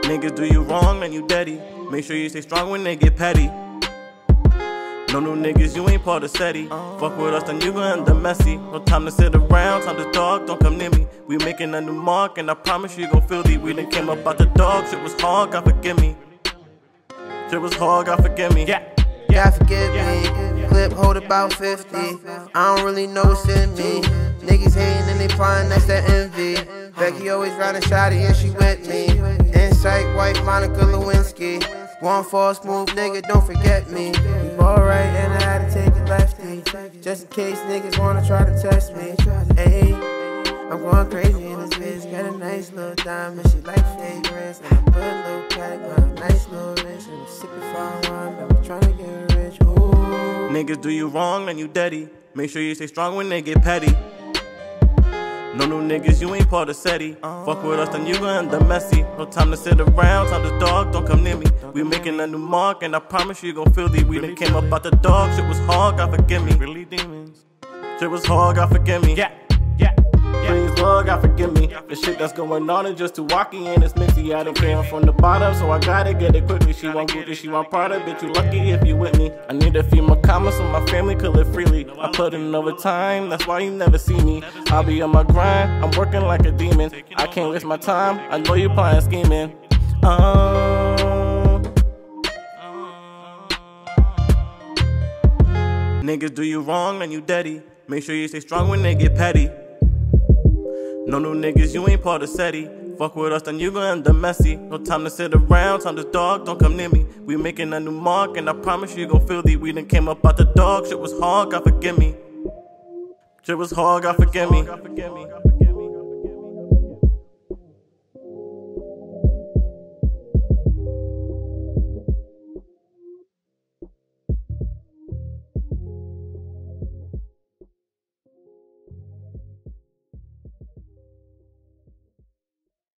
Niggas do you wrong and you deady. Make sure you stay strong when they get petty. No new niggas, you ain't part of SETI. Fuck with us, then you gon' end up messy. No time to sit around, time to talk, don't come near me. We making a new mark, and I promise you gon' feel thee. We done came up out the dog, shit was hard, God forgive me. Shit was hard, God forgive me. God forgive me. Clip hold about 50. I don't really know what's in me. Niggas hating and they plotting, that's that envy. Becky always riding shotty and she with me. Insight, white Monica Lewinsky. One fall smooth nigga, don't forget me. We ball right and I had to take it lefty, just in case niggas wanna try to test me. Hey, I'm going crazy in this bitch. Got a nice little diamond, she like fragrance. And I put a little pack on a nice little wrist. And I'm sipping 5-1, but we tryna get rich. Ooh. Niggas do you wrong and you deady. Make sure you stay strong when they get petty. No new niggas, you ain't part of SETI. Fuck with us, then you gon' end up messy. No time to sit around, time to dog, don't come near me. We making a new mark, and I promise you gon' feel thee. We done came up out the dog, shit was hard, God forgive me. Really demons. Shit was hard, God forgive me. Please, Lord, God forgive me. The shit that's going on is just too wacky and it's mixy. I done came from the bottom, so I gotta get it quickly. She want Gucci, she want Prada, bitch, you lucky if you with me. I need to feed my commas so my family could live freely. I put in overtime, that's why you never see me. I'll be on my grind, I'm working like a demon. I can't waste my time, I know you plotting scheming. Niggas do you wrong and you deady. Make sure you stay strong when they get petty. No new niggas, you ain't part of SETI. Fuck with us, then you gon' end up messy. No time to sit around, time to dog, don't come near me. We making a new mark, and I promise you gon' feel thee. We done came up out the dog, shit was hard, God forgive me. Shit was hard, God forgive me.